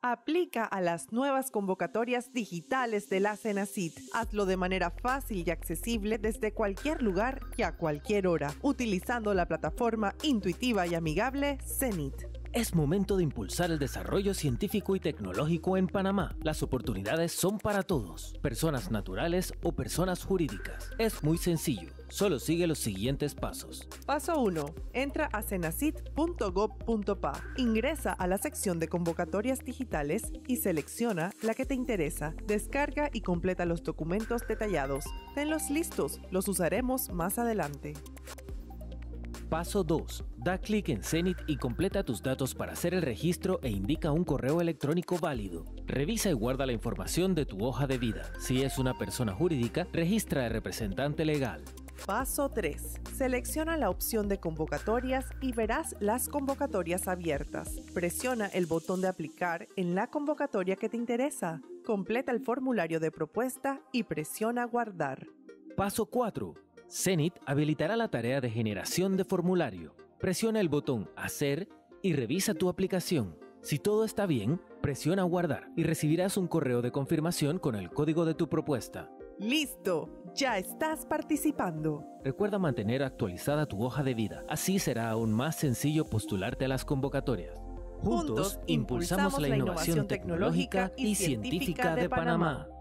Aplica a las nuevas convocatorias digitales de la Cenacit. Hazlo de manera fácil y accesible desde cualquier lugar y a cualquier hora, utilizando la plataforma intuitiva y amigable Cenit. Es momento de impulsar el desarrollo científico y tecnológico en Panamá. Las oportunidades son para todos, personas naturales o personas jurídicas. Es muy sencillo, solo sigue los siguientes pasos. Paso 1. Entra a cenacit.gov.pa. Ingresa a la sección de convocatorias digitales y selecciona la que te interesa. Descarga y completa los documentos detallados. Tenlos listos, los usaremos más adelante. Paso 2. Da clic en Cenit y completa tus datos para hacer el registro e indica un correo electrónico válido. Revisa y guarda la información de tu hoja de vida. Si es una persona jurídica, registra el representante legal. Paso 3. Selecciona la opción de convocatorias y verás las convocatorias abiertas. Presiona el botón de aplicar en la convocatoria que te interesa. Completa el formulario de propuesta y presiona guardar. Paso 4. Cenit habilitará la tarea de generación de formulario. Presiona el botón Hacer y revisa tu aplicación. Si todo está bien, presiona Guardar y recibirás un correo de confirmación con el código de tu propuesta. ¡Listo! ¡Ya estás participando! Recuerda mantener actualizada tu hoja de vida. Así será aún más sencillo postularte a las convocatorias. Juntos impulsamos la innovación tecnológica y científica de Panamá.